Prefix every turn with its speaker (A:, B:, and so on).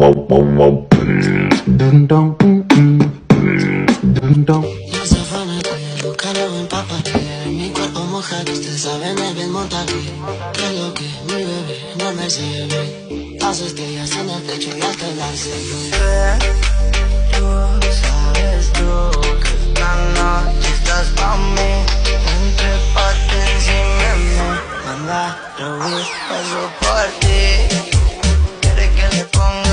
A: No se afana que los carros empápate. Mi cuerpo mojado, usted sabe, me ven montaje. Creo que mi bebé no me sirve. Las estrellas en el techo ya te las sé. Tú sabes tú que esta noche estás pa' mí. Entrépate encima de mí. Manda, lo vi, paso por ti. Quiere que le ponga